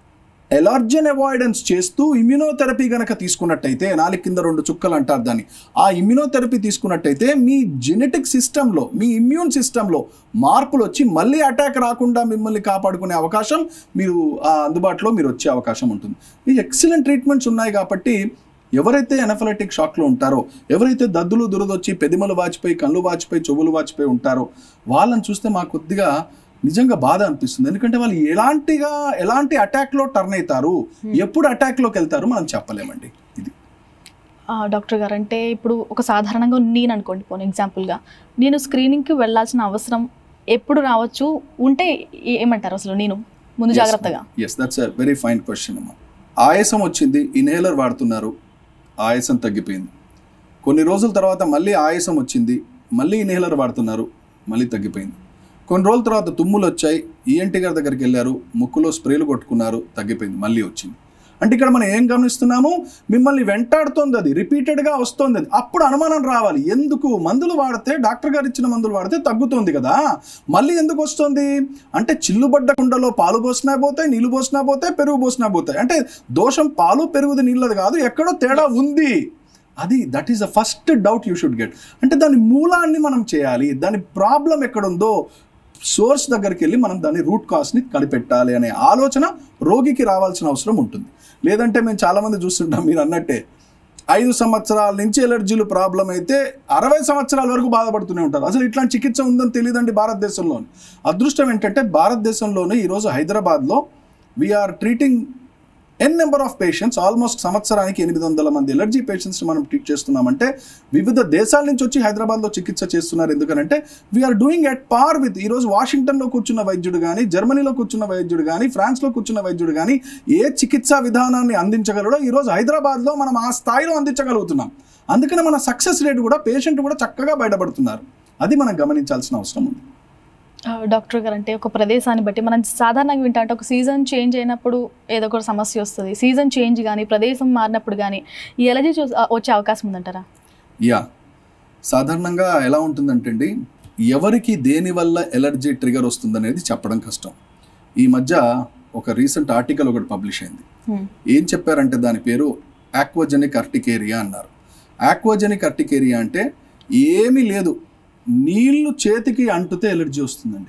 ఎలర్జన్ అవాయిడెన్స్ చేస్తూ ఇమ్యునోథెరపీ కనుక తీసుకున్నట్టయితే, నాలుగు కింద 2 చుక్కలు అంటారు దాన్ని, ఆ ఇమ్యునోథెరపీ తీసుకున్నట్టయితే మీ జెనెటిక్ సిస్టంలో, మీ ఇమ్యూన్ సిస్టంలో మార్పులు వచ్చి మళ్ళీ అటాక్ రాకుండా మిమ్మల్ని కాపాడుకునే అవకాశం మీరు అందుబాటులో మీరు వచ్చే అవకాశం ఉంటుంది. ఈ ఎక్సలెంట్ ట్రీట్మెంట్స్ ఉన్నాయి కాబట్టి ఎవరైతే ఎనఫలైటిక్ షాక్లో ఉంటారో, ఎవరైతే దద్దులు దురదొచ్చి పెదిమలు వాచిపోయి, కళ్ళు వాచిపోయి, చెవులు వాచిపోయి ఉంటారో వాళ్ళని చూస్తే మాకు కొద్దిగా నిజంగా బాధ అనిపిస్తుంది. ఎందుకంటే వాళ్ళు ఎలాంటి అటాక్లో టర్న్ అవుతారు, ఎప్పుడు అటాక్లోకి వెళ్తారు మనం చెప్పలేమండి. ఇది డాక్టర్ గారు, అంటే ఇప్పుడు ఒక సాధారణంగా నేను అనుకోండి, పోనీ ఎగ్జాంపుల్గా నేను స్క్రీనింగ్కి వెళ్ళాల్సిన అవసరం ఎప్పుడు రావచ్చు, ఉంటే ఏమంటారు అసలు నేను ముందు జాగ్రత్తగా? Yes, that's a very fine question అమ్మా. ఆయాసం వచ్చింది, ఇన్హేలర్ వాడుతున్నారు, ఆయాసం తగ్గిపోయింది. కొన్ని రోజుల తర్వాత మళ్ళీ ఆయాసం వచ్చింది, మళ్ళీ ఇన్హేలర్ వాడుతున్నారు, మళ్ళీ తగ్గిపోయింది. కొన్ని రోజుల తర్వాత తుమ్ములు వచ్చాయి, ఈఎన్టీ గారి దగ్గరికి వెళ్ళారు, ముక్కులో స్ప్రేలు కొట్టుకున్నారు, తగ్గిపోయింది, మళ్ళీ వచ్చింది. అంటే ఇక్కడ మనం ఏం గమనిస్తున్నాము, మిమ్మల్ని వెంటాడుతోంది, అది రిపీటెడ్గా వస్తుంది. అది అప్పుడు అనుమానం రావాలి, ఎందుకు మందులు వాడితే, డాక్టర్ గారు ఇచ్చిన మందులు వాడితే తగ్గుతుంది కదా, మళ్ళీ ఎందుకు వస్తుంది అంటే చిల్లుబడ్డ కుండలో పాలు పోసినా పోతాయి, నీళ్ళు పోసినా పోతాయి, పెరుగు పోసినా పోతాయి. అంటే దోషం పాలు పెరుగుది నీళ్ళది కాదు, ఎక్కడో తేడా ఉంది. That is the first doubt you should get. అంటే దాని మూలాన్ని మనం చేయాలి, దాని ప్రాబ్లం ఎక్కడుందో సోర్స్ దగ్గరికి వెళ్ళి మనం దాని రూట్ కాజ్ని కనిపెట్టాలి అనే ఆలోచన రోగికి రావాల్సిన అవసరం ఉంటుంది. లేదంటే మేము చాలామంది చూస్తుంటాం, మీరు అన్నట్టే 5 సంవత్సరాల నుంచి ఎలర్జీలు ప్రాబ్లం అయితే 60 సంవత్సరాల వరకు బాధపడుతూనే ఉంటారు. అసలు ఇట్లాంటి చికిత్స ఉందని తెలియదండి భారతదేశంలో. అదృష్టం ఏంటంటే భారతదేశంలోనే ఈరోజు హైదరాబాద్లో we're treating n number of patients, almost సంవత్సరానికి 800 మంది ఎలర్జీ పేషెంట్స్ని మనం ట్రీట్ చేస్తున్నామంటే వివిధ దేశాల నుంచి వచ్చి హైదరాబాద్లో చికిత్స చేస్తున్నారు. ఎందుకనంటే we're doing at par with ఈరోజు వాషింగ్టన్లో కూర్చున్న వైద్యుడు కానీ, జర్మనీలో కూర్చున్న వైద్యుడు కానీ, ఫ్రాన్స్లో కూర్చున్న వైద్యుడు కానీ ఏ చికిత్సా విధానాన్ని అందించగలడో ఈరోజు హైదరాబాద్లో మనం ఆ స్థాయిలో అందించగలుగుతున్నాం. అందుకని మన సక్సెస్ రేట్ కూడా, పేషెంట్ కూడా చక్కగా బయటపడుతున్నారు. అది మనం గమనించాల్సిన అవసరం ఉంది. డాక్టర్ గారు, అంటే ఒక ప్రదేశాన్ని బట్టి మనం సాధారణంగా వింటా అంటే ఒక సీజన్ చేంజ్ అయినప్పుడు ఏదో ఒక సమస్య వస్తుంది, సీజన్ చేంజ్ కానీ ప్రదేశం మారినప్పుడు కానీ ఈ ఎలర్జీ వచ్చే అవకాశం ఉందంటారా? యా, సాధారణంగా ఎలా ఉంటుందంటే అండి, ఎవరికి దేనివల్ల ఎలర్జీ ట్రిగర్ వస్తుందనేది చెప్పడం కష్టం. ఈ మధ్య ఒక రీసెంట్ ఆర్టికల్ ఒకటి పబ్లిష్ అయింది. ఏం చెప్పారంటే దాని పేరు ఆక్వాజెనిక్ అర్టికేరియా అన్నారు. ఆక్వాజెనిక్ అర్టికేరియా అంటే ఏమీ లేదు, నీళ్లు చేతికి అంటుతే ఎలర్జీ వస్తుందండి.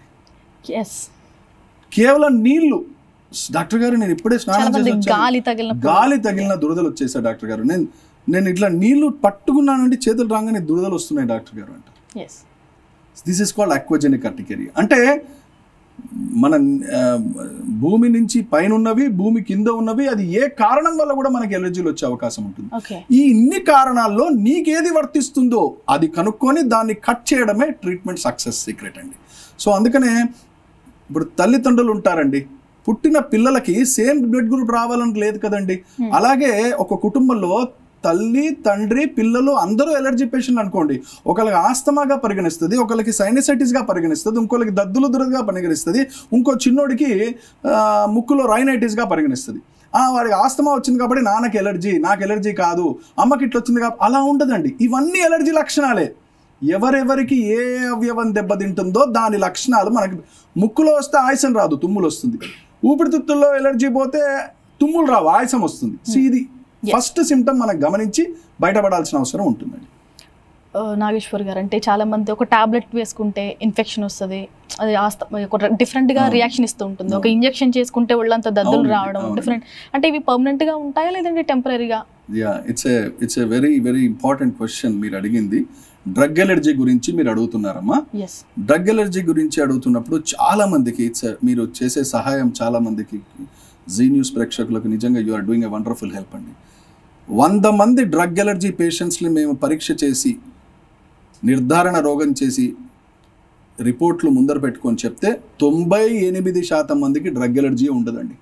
కేవలం నీళ్లు. డాక్టర్ గారు నేను ఇప్పుడే స్నానం చేసి గాలి తగిలిన దురదలు వచ్చేసాయి డాక్టర్ గారు. నేను ఇట్లా నీళ్లు పట్టుకున్నానండి, చేతులు రాగానే దురదలు వస్తున్నాయి డాక్టర్ గారు అంటారు. This is called aquagenic urticaria. అంటే మన భూమి నుంచి పైన ఉన్నవి, భూమి కింద ఉన్నవి, అది ఏ కారణం వల్ల కూడా మనకి ఎలర్జీలు వచ్చే అవకాశం ఉంటుంది. ఈ ఇన్ని కారణాల్లో నీకేది వర్తిస్తుందో అది కనుక్కొని దాన్ని కట్ చేయడమే ట్రీట్మెంట్ సక్సెస్ సీక్రెట్ అండి. సో అందుకనే ఇప్పుడు తల్లిదండ్రులు ఉంటారండి, పుట్టిన పిల్లలకి సేమ్ బ్లడ్ గ్రూప్ రావాలని లేదు కదండి. అలాగే ఒక కుటుంబంలో తల్లి, తండ్రి, పిల్లలు అందరూ ఎలర్జీ పేషెంట్లు అనుకోండి. ఒకరికి ఆస్తమాగా పరిగణిస్తుంది, ఒకరికి సైనసైటిస్గా పరిగణిస్తుంది, ఇంకోరికి దద్దులు దురదగా పరిగణిస్తుంది, ఇంకో చిన్నోడికి ముక్కులో రైనైటిస్గా పరిగణిస్తుంది. వాడికి ఆస్తమా వచ్చింది కాబట్టి నాన్నకి ఎలర్జీ, నాకు ఎలర్జీ కాదు, అమ్మకి ఇట్లా వచ్చింది కాబట్టి అలా ఉండదండి. ఇవన్నీ ఎలర్జీ లక్షణాలే. ఎవరెవరికి ఏ అవయవం దెబ్బతింటుందో దాని లక్షణాలు. మనకి ముక్కులో వస్తే ఆయాసం రాదు, తుమ్ములు వస్తుంది. ఊపిరితిత్తుల్లో ఎలర్జీ పోతే తుమ్ములు రావు, ఆయాసం వస్తుంది. సో ఇది ఫస్ట్ సిమ్టమ్ మనం గమనించి బయటపడాల్సిన అవసరం ఉంటుందండి. నాగేశ్వర్ గారు, అంటే చాలా మంది ఒక టాబ్లెట్ వేసుకుంటే ఇన్ఫెక్షన్ వస్తుంది, అది డిఫరెంట్గా రియాక్షన్ ఇస్తూ ఉంటుంది. ఒక ఇంజెక్షన్ చేసుకుంటే ఒళ్ళంతా దద్దులు రావడం డిఫరెంట్. అంటే ఇవి పర్మనెంట్గా ఉంటాయా లేదంటే టెంపరీగా? It's a very very important question మీరు అడిగింది. డ్రగ్ ఎలర్జీ గురించి మీరు అడుగుతున్నారమ్మా. డ్రగ్ ఎలర్జీ గురించి అడుగుతున్నప్పుడు చాలా మందికి మీరు చేసే సహాయం చాలా మందికి, జీ న్యూస్ ప్రేక్షకులకు నిజంగా you are doing a wonderful help అండి. 100 మంది డ్రగ్ ఎలర్జీ పేషెంట్స్ని మేము పరీక్ష చేసి నిర్ధారణ చేసి రిపోర్ట్లు ముందర పెట్టుకొని చెప్తే 98% మందికి డ్రగ్ ఎలర్జీ ఉండదండి.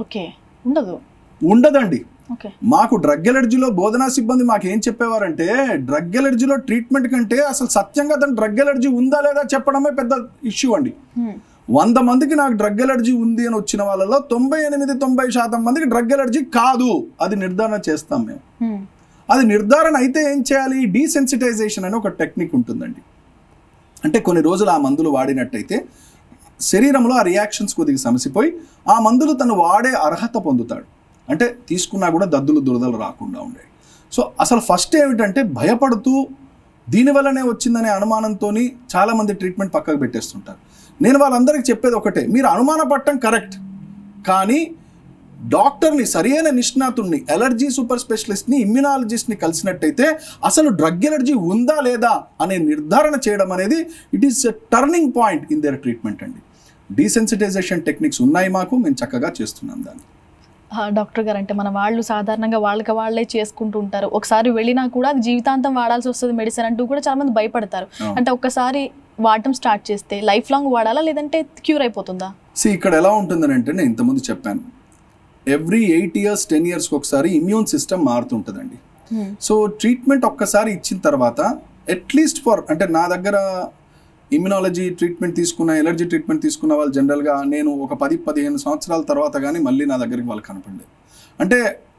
ఉండదండి. మాకు డ్రగ్ ఎలర్జీలో బోధనా సిబ్బంది మాకు ఏం చెప్పేవారంటే, డ్రగ్ ఎలర్జీలో ట్రీట్మెంట్ కంటే అసలు సత్యంగా దాని డ్రగ్ ఎలర్జీ ఉందా లేదా చెప్పడమే పెద్ద ఇష్యూ అండి. 100 మందికి నాకు డ్రగ్ ఎలర్జీ ఉంది అని వచ్చిన వాళ్ళలో 98-90% మందికి డ్రగ్ ఎలర్జీ కాదు. అది నిర్ధారణ చేస్తాం మేము. అది నిర్ధారణ అయితే ఏం చేయాలి? డీసెన్సిటైజేషన్ అనే ఒక టెక్నిక్ ఉంటుందండి. అంటే కొన్ని రోజులు ఆ మందులు వాడినట్టయితే శరీరంలో ఆ రియాక్షన్స్ కొద్దిగా సమసిపోయి ఆ మందులు తను వాడే అర్హత పొందుతాడు. అంటే తీసుకున్నా కూడా దద్దులు దురదలు రాకుండా ఉండేవి. సో అసలు ఫస్ట్ ఏమిటంటే భయపడుతూ దీనివల్లనే వచ్చిందనే అనుమానంతో చాలామంది ట్రీట్మెంట్ పక్కకు పెట్టేస్తుంటారు. నేను వాళ్ళందరికీ చెప్పేది ఒకటే, మీరు అనుమాన పడటం కరెక్ట్, కానీ డాక్టర్ని, సరైన నిష్ణాతుడిని, ఎలర్జీ సూపర్ స్పెషలిస్ట్ని, ఇమ్యునాలజిస్ట్ని కలిసినట్టయితే అసలు డ్రగ్ ఎలర్జీ ఉందా లేదా అనే నిర్ధారణ చేయడం అనేది it is a turning point in their treatment అండి. డీసెన్సిటైజేషన్ టెక్నిక్స్ ఉన్నాయి మాకు, మేము చక్కగా చేస్తున్నాం దాన్ని. డాక్టర్ గారు, అంటే మన వాళ్ళు సాధారణంగా వాళ్ళకి వాళ్ళే చేసుకుంటూ ఉంటారు. ఒకసారి వెళ్ళినా కూడా అది జీవితాంతం వాడాల్సి వస్తుంది మెడిసిన్ అంటూ కూడా చాలా మంది భయపడతారు. అంటే ఒక్కసారి వాడటం స్టార్ట్ చేస్తే లైఫ్ లాంగ్ వాడాలా లేదంటే క్యూర్ అయిపోతుందా? ఇక్కడ ఎలా ఉంటుందని అంటే, నేను ఇంతకుముందు చెప్పాను, ఎవ్రీ 8 years 10 yearsకి ఒకసారి ఇమ్యూన్ సిస్టమ్ మారుతుంటుందండి. సో ట్రీట్మెంట్ ఒక్కసారి ఇచ్చిన తర్వాత అట్లీస్ట్ అంటే నా దగ్గర ఇమ్యునాలజీ ట్రీట్మెంట్ తీసుకున్న, ఎలర్జీ ట్రీట్మెంట్ తీసుకున్న వాళ్ళు జనరల్గా నేను ఒక 10-15 సంవత్సరాల తర్వాత కానీ మళ్ళీ నా దగ్గరికి వాళ్ళు కనపడలేదు. అంటే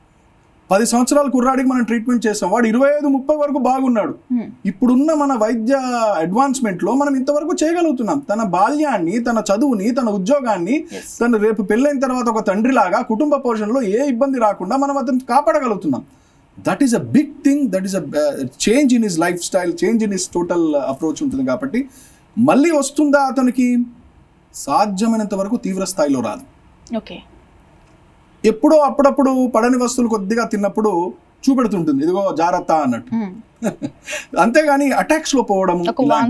10 సంవత్సరాల కుర్రాడికి మనం ట్రీట్మెంట్ చేస్తాం, వాడు 25-30 వరకు బాగున్నాడు. ఇప్పుడున్న మన వైద్య అడ్వాన్స్మెంట్లో మనం ఇంతవరకు చేయగలుగుతున్నాం. తన బాల్యాన్ని, తన చదువుని, తన ఉద్యోగాన్ని, తను రేపు పెళ్ళైన తర్వాత ఒక తండ్రిలాగా కుటుంబ పోషణలో ఏ ఇబ్బంది రాకుండా మనం అతను కాపాడగలుగుతున్నాం. That is a big thing, that is a change in his life style, change in his total approach ఉంటుంది. కాబట్టి మళ్ళీ వస్తుందా అతనికి? సాధ్యమైనంత వరకు తీవ్ర స్థాయిలో రాదు. ఓకే, ఎప్పుడో అప్పుడప్పుడు పడని వస్తువులు కొద్దిగా తిన్నప్పుడు చూపెడుతుంటుంది, ఇదిగో జాగ్రత్త అన్నట్టు. అంతేగాని అటాక్స్ లో పోవడము,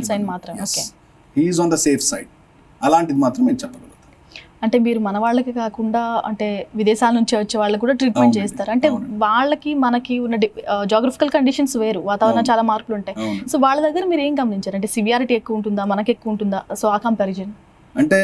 he is on the safe side, అలాంటిది మాత్రం నేను చెప్పగలుగుతాను. అంటే మీరు మన వాళ్ళకి కాకుండా అంటే విదేశాల నుంచి వచ్చే వాళ్ళకి కూడా ట్రీట్మెంట్ చేస్తారు. అంటే వాళ్ళకి మనకి ఉన్న జాగ్రఫికల్ కండిషన్స్ వేరు, వాతావరణం చాలా మార్పులు ఉంటాయి. సో వాళ్ళ దగ్గర మీరు ఏం గమనించారు? అంటే సివియారిటీ ఎక్కువ ఉంటుందా, మనకి ఎక్కువ ఉంటుందా? సో ఆ కంపారిజన్ అంటే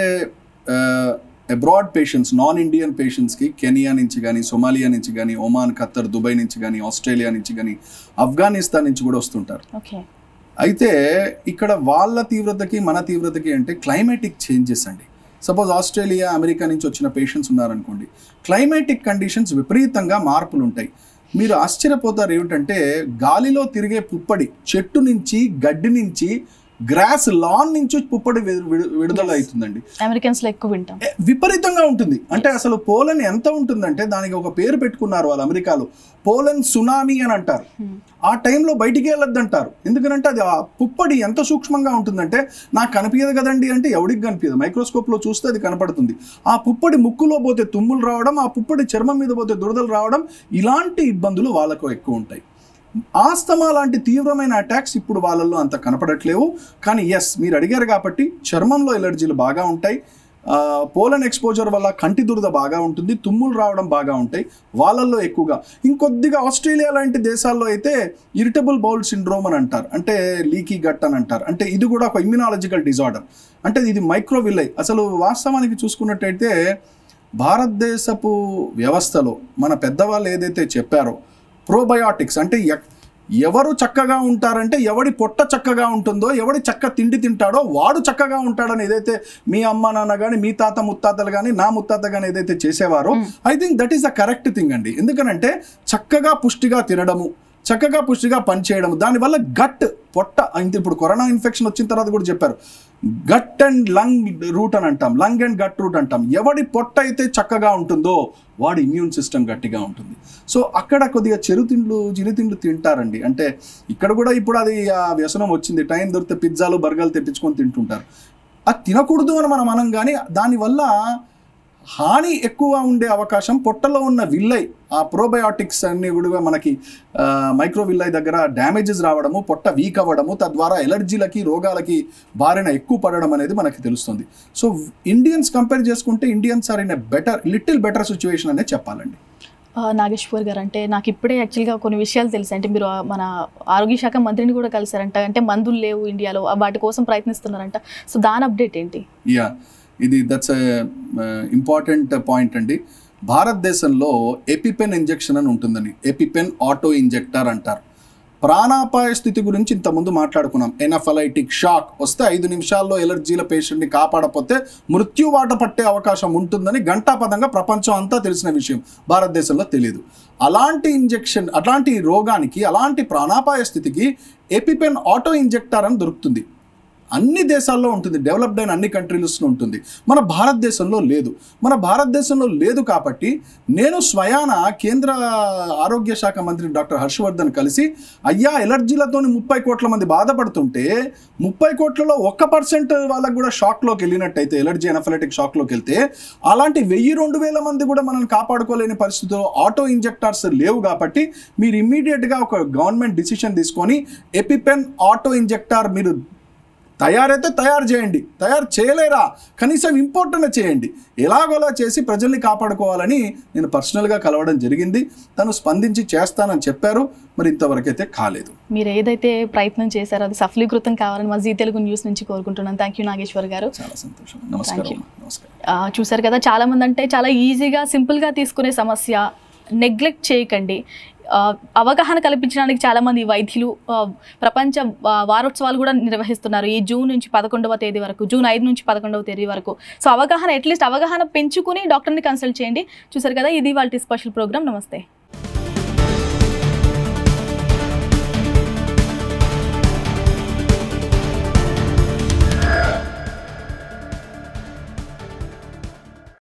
అబ్రాడ్ పేషెంట్స్, నాన్ ఇండియన్ పేషెంట్స్కి కెనియా నుంచి కానీ, సొమాలియా నుంచి కానీ, ఒమాన్, ఖత్తర్, దుబాయ్ నుంచి కానీ, ఆస్ట్రేలియా నుంచి కానీ, ఆఫ్ఘనిస్తాన్ నుంచి కూడా వస్తుంటారు. అయితే ఇక్కడ వాళ్ళ తీవ్రతకి మన తీవ్రతకి అంటే క్లైమేటిక్ చేంజెస్ అండి. సపోజ్ ఆస్ట్రేలియా, అమెరికా నుంచి వచ్చిన పేషెంట్స్ ఉన్నారనుకోండి, క్లైమేటిక్ కండిషన్స్ విపరీతంగా మార్పులు ఉంటాయి. మీరు ఆశ్చర్యపోతారు ఏమిటంటే గాలిలో తిరిగే పుప్పడి, చెట్టు నుంచి, గడ్డి నుంచి, గ్రాస్ లాన్ నుంచి పుప్పడి విడుదల అవుతుందండి. అమెరికన్స్ లో ఎక్కువ వింటాం, విపరీతంగా ఉంటుంది. అంటే అసలు పోలన్ ఎంత ఉంటుందంటే దానికి ఒక పేరు పెట్టుకున్నారు వాళ్ళు అమెరికాలో, పోలన్ సునామీ అని అంటారు. ఆ టైంలో బయటికి వెళ్ళొద్దంటారు. ఎందుకంటే అది ఆ పుప్పడి ఎంత సూక్ష్మంగా ఉంటుందంటే నాకు కనిపించదు కదండి అంటే ఎవడికి కనిపించదు, మైక్రోస్కోప్లో చూస్తే అది కనపడుతుంది. ఆ పుప్పడి ముక్కులో పోతే తుమ్ములు రావడం, ఆ పుప్పడి చర్మం మీద పోతే దురదలు రావడం, ఇలాంటి ఇబ్బందులు వాళ్ళకు ఎక్కువ ఉంటాయి. ఆస్తమా లాంటి తీవ్రమైన అటాక్స్ ఇప్పుడు వాళ్ళల్లో అంత కనపడట్లేవు. కానీ ఎస్, మీరు అడిగారు కాబట్టి చర్మంలో ఎలర్జీలు బాగా ఉంటాయి. పోలన్ ఎక్స్పోజర్ వల్ల కంటి దురద బాగా ఉంటుంది, తుమ్ములు రావడం బాగా ఉంటాయి వాళ్ళల్లో ఎక్కువగా. ఇంకొద్దిగా ఆస్ట్రేలియా లాంటి దేశాల్లో అయితే ఇరిటబుల్ బౌల్ సిండ్రోమ్ అని అంటారు, అంటే లీకీ గట్ అని అంటారు. అంటే ఇది కూడా ఒక ఇమ్యునాలజికల్ డిజార్డర్, అంటే ఇది మైక్రోవిల్లై. అసలు వాస్తవానికి చూసుకున్నట్టయితే భారతదేశపు వ్యవస్థలో మన పెద్దవాళ్ళు ఏదైతే చెప్పారో ప్రోబయాటిక్స్, అంటే ఎవరు చక్కగా ఉంటారంటే ఎవడి పొట్ట చక్కగా ఉంటుందో, ఎవడి చక్క తిండి తింటాడో వాడు చక్కగా ఉంటాడని ఏదైతే మీ అమ్మ నాన్న కానీ, మీ తాత ముత్తాతలు కానీ, నా ముత్తాత కానీ ఏదైతే చేసేవారో, I think that is the correct thing అండి. ఎందుకనంటే చక్కగా పుష్టిగా తినడము, చక్కగా పుష్టిగా పనిచేయడం, దానివల్ల గట్ పొట్ట, ఇప్పుడు కరోనా ఇన్ఫెక్షన్ వచ్చిన తర్వాత కూడా చెప్పారు గట్ అండ్ లంగ్ రూట్ అని అంటాం, లంగ్ అండ్ గట్ రూట్ అంటాం. ఎవడి పొట్ట అయితే చక్కగా ఉంటుందో వాడి ఇమ్యూన్ సిస్టమ్ గట్టిగా ఉంటుంది. సో అక్కడ కొద్దిగా చిరుతిండ్లు తింటారండి. అంటే ఇక్కడ కూడా ఇప్పుడు అది ఆ వ్యసనం వచ్చింది, టైం దొరికితే పిజ్జాలు బర్గర్లు తెప్పించుకొని తింటుంటారు. అది తినకూడదు అని మనం అనం, కానీ దానివల్ల హాని ఎక్కువ ఉండే అవకాశం, పొట్టలో ఉన్న విల్లై, ఆ ప్రోబయాటిక్స్ అన్ని కూడా మనకి మైక్రోవిల్లై దగ్గర డ్యామేజెస్ రావడము, పొట్ట వీక్ అవ్వడము, తద్వారా ఎలర్జీలకి, రోగాలకి బారిన ఎక్కువ పడడం అనేది మనకి తెలుస్తుంది. సో ఇండియన్స్ కంపేర్ చేసుకుంటే Indians are in a little better situation అనే చెప్పాలండి. నాగేశ్వర్ గారు, అంటే నాకు ఇప్పుడే యాక్చువల్గా కొన్ని విషయాలు తెలుసు. అంటే మీరు మన ఆరోగ్య శాఖ మంత్రిని కూడా కలిసారంట, అంటే మందులు లేవు ఇండియాలో, వాటి కోసం ప్రయత్నిస్తున్నారంట. సో దాని అప్డేట్ ఏంటి? దట్స్ ఇంపార్టెంట్ పాయింట్ అండి. భారతదేశంలో ఎపిపెన్ ఇంజెక్షన్ అని ఉంటుందని, ఎపిపెన్ ఆటో ఇంజెక్టర్ అంటారు. ప్రాణాపాయ స్థితి గురించి ఇంతకుముందు మాట్లాడుకున్నాం. ఎనఫలైటిక్ షాక్ వస్తే 5 నిమిషాల్లో ఎలర్జీల పేషెంట్ని కాపాడకపోతే మృత్యువాట పట్టే అవకాశం ఉంటుందని గంటాపదంగా ప్రపంచం అంతా తెలిసిన విషయం, భారతదేశంలో తెలియదు. అలాంటి ఇంజెక్షన్, అలాంటి రోగానికి, అలాంటి ప్రాణాపాయ స్థితికి ఎపిపెన్ ఆటో ఇంజెక్టర్ అని దొరుకుతుంది. అన్ని దేశాల్లో ఉంటుంది, డెవలప్డ్ అయిన అన్ని కంట్రీస్లో ఉంటుంది. మన భారతదేశంలో లేదు. మన భారతదేశంలో లేదు కాబట్టి నేను స్వయాన కేంద్ర ఆరోగ్య శాఖ మంత్రి డాక్టర్ హర్షవర్ధన్ కలిసి, అయ్యా ఎలర్జీలతో 30 కోట్ల మంది బాధపడుతుంటే 30 కోట్లలో 1% వాళ్ళకు కూడా షాక్లోకి వెళ్ళినట్టయితే, ఎలర్జీ ఎనఫలైటిక్ షాక్లోకి వెళ్తే, అలాంటి 1000-2000 మంది కూడా మనల్ని కాపాడుకోలేని పరిస్థితిలో ఆటో ఇంజెక్టర్స్ లేవు. కాబట్టి మీరు ఇమ్మీడియట్గా ఒక గవర్నమెంట్ డిసిషన్ తీసుకొని ఎపిపెన్ ఆటో ఇంజెక్టర్ మీరు తయారైతే తయారు చేయండి, తయారు చేయలేరా కనీసం ఇంపోర్ట్ అనే చేయండి, ఎలాగోలా చేసి ప్రజల్ని కాపాడుకోవాలని నేను పర్సనల్గా కలవడం జరిగింది. తను స్పందించి చేస్తానని చెప్పారు, మరి ఇంతవరకు అయితే కాలేదు. మీరు ఏదైతే ప్రయత్నం చేశారో అది సఫలీకృతం కావాలని మా జీ తెలుగు న్యూస్ నుంచి కోరుకుంటున్నాను. థ్యాంక్ యూ నాగేశ్వర్ గారు, చాలా సంతోషం. నమస్కారం. చూసారు కదా, చాలా మంది అంటే చాలా ఈజీగా సింపుల్గా తీసుకునే సమస్య, నెగ్లెక్ట్ చేయకండి. అవగాహన కల్పించడానికి చాలామంది వైద్యులు ప్రపంచ వారోత్సవాలు కూడా నిర్వహిస్తున్నారు ఈ జూన్ నుంచి 11వ తేదీ వరకు, జూన్ 5 నుంచి 11వ తేదీ వరకు. సో అవగాహన, అట్లీస్ట్ అవగాహన పెంచుకుని డాక్టర్ని కన్సల్ట్ చేయండి. చూసారు కదా, ఇది వాళ్ళ స్పెషల్ ప్రోగ్రామ్. నమస్తే.